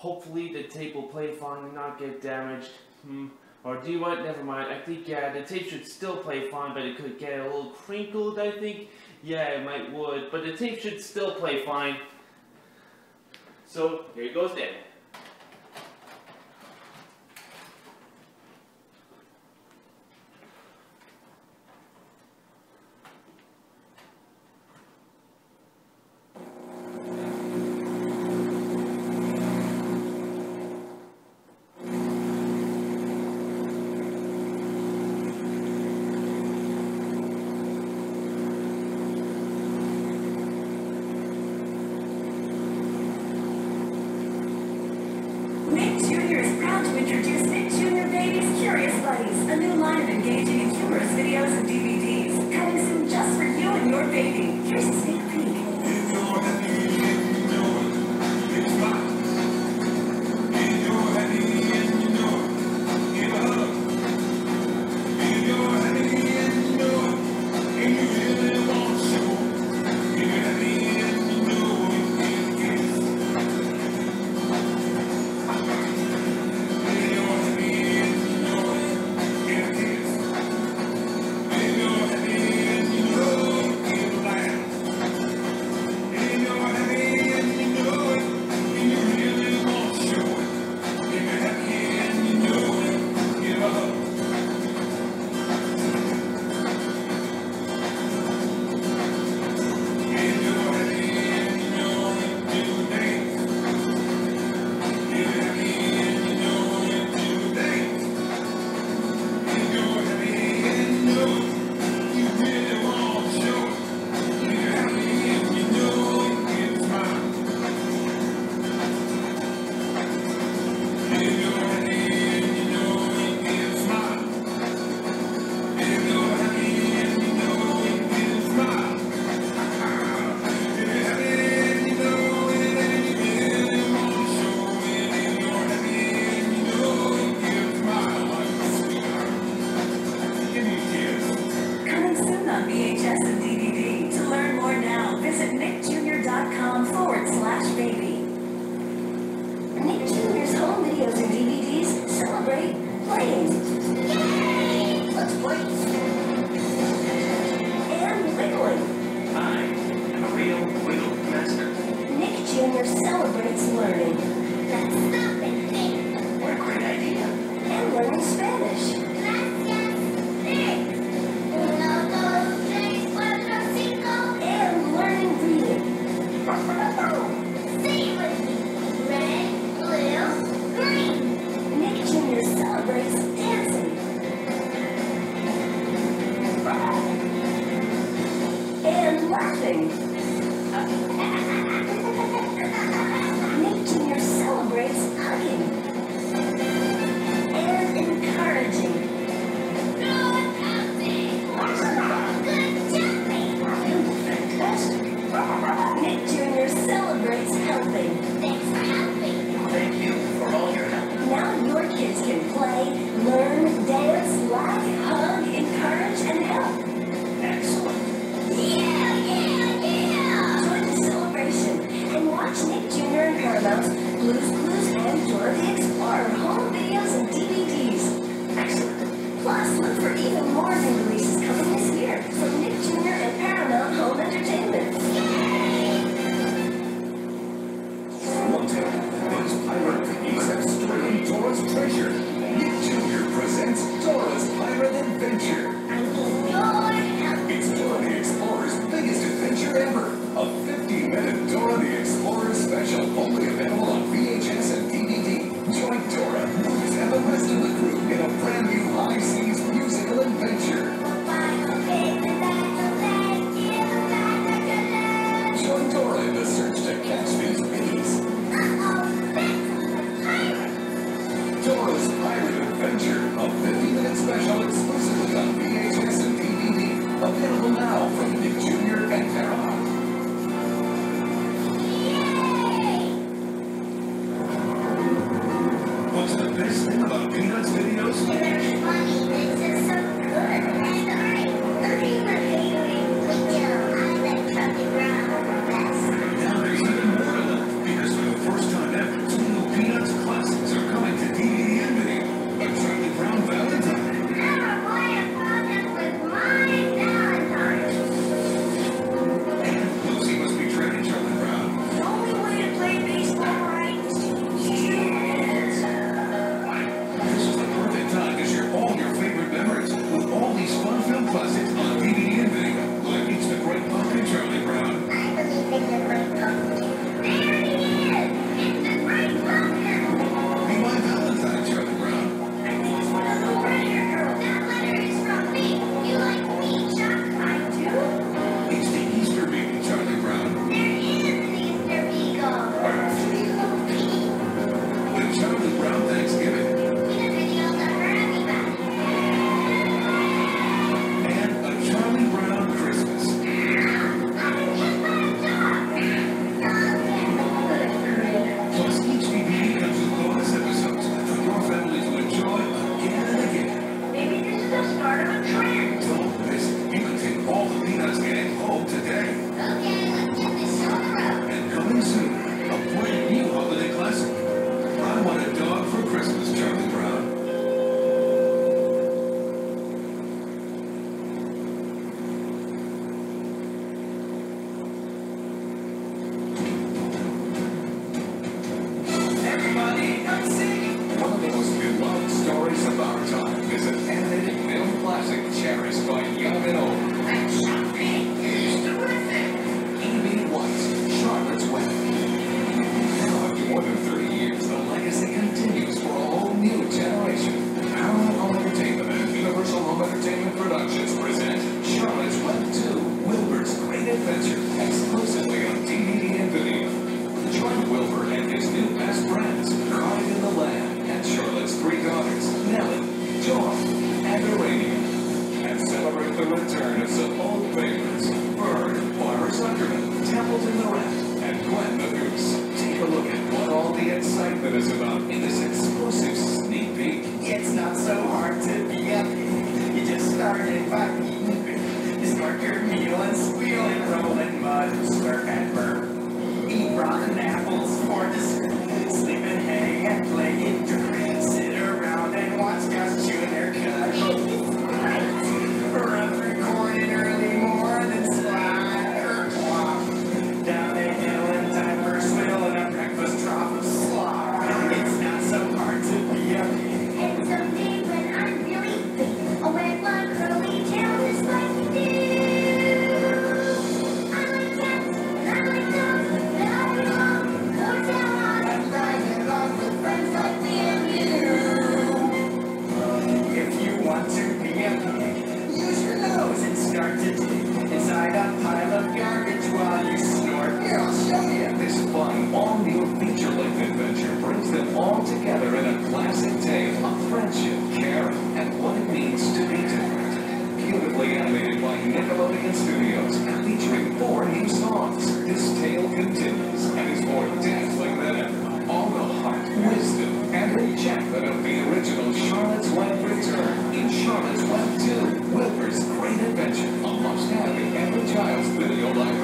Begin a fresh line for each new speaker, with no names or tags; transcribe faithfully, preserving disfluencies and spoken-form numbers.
hopefully the tape will play fine and not get damaged. Hmm. Or do you know what? Never mind. I think, yeah, the tape should still play fine, but it could get a little crinkled, I think. Yeah, it might would. But the tape should still play fine. So, here it goes then.
Introduce Nick Junior Baby's Curious Buddies, a new line of engaging and humorous videos and D V Ds, coming soon just for you and your baby. Here's a sneak peek. If you're happy and you know it, it's fine. If you're happy and you know it, give a hug. If you're happy and you know it, and you really want to show it, if you're happy and you know it, give a kiss. On V H S and D V D. To learn more now, visit nick junior dot com forward slash baby. Nick Junior's home videos and D V Ds celebrate playing. Yay! Let's play. And wiggling.
I am a real wiggle master.
Nick Junior celebrates learning.
Let's stop and think.
What a great idea.
And learning Spanish. And learning reading.
Say it with me. Red, blue, green.
Nick Junior celebrates dancing. And laughing. Nick Junior celebrates hugging. And encouraging.
Good counting. Good jumping.
Fantastic. Nick Junior celebrates helping.
Thanks for helping.
Thank you for all your help.
Now your kids can play, learn, dance, laugh, hug, encourage, and help.
Excellent.
Yeah, yeah, yeah.
Join the celebration and watch Nick Junior and Paramount's Blues Clues and Dora the Explorer home videos and D V Ds.
Excellent.
Plus, look for even more new releases coming this year from Nick Junior and Paramount Home Entertainment.
One time, those pirate cookies have stolen Dora's treasure. Nick Junior presents Dora's Pirate Adventure.
I need your help.
It's Dora the Explorer's biggest adventure ever. A fifty minute Dora the Explorer special, only available on V H S and D V D. Join Dora, Lucas, and the rest of the crew in a brand new high seas musical adventure. Join Dora in the search to catch these biddies.
Uh-oh, that's a pirate.
Dora's Pirate Adventure, a fifty minute special exclusively on V H S and D V D. Available now from Nick Junior and Paramount.
Yay!
What's the best thing about Peanuts videos?
They're funny, makes it so good. And I, I think my favorite video, I like Charlie Brown the best.
Now there's even more to them, because for the first time ever, two new Peanuts adventure exclusively on D V D and video. Join Wilbur and his new best friends, caught in the land, and Charlotte's three daughters, Nellie, Dora, and Urania, and celebrate the return of some old favorites, Bird, Barbara Zuckerman, Templeton the Rat, and Gwen the Goose. Take a look at what all the excitement is about in this exclusive sneak peek.
It's not so hard to be a pig. You just started by eating food. You snort your meal and squeal and roll in mud and slurp and burp. Eat rotten apples for dessert. Sleep and hang and play in dirt. Sit around and watch guys chewing their cud. Run through corn in early morning, slide or clop. Down the hill in time for a swill and a breakfast trough of slop. It's not so hard to be a pig.
And someday when I'm really big, I'll wear my curly tail just like you do. I like cats, and I like dogs, and I belong, no doubt, and riding along with friends like me and you.
If you want to be a pig, use your nose and start to dig inside a pile of garbage while you snort. Here, I'll show you.
This fun, all-new feature-length adventure brings them all together in a classic tale of friendship, care, and what it means to be different. Beautifully animated by Nickelodeon Studios and featuring four new songs. This tale continues and is more dazzling than ever. All the heart, wisdom, and enchantment of the original Charlotte's Web return in Charlotte's Web two, Wilbur's Great Adventure, a must-have in every child's video library.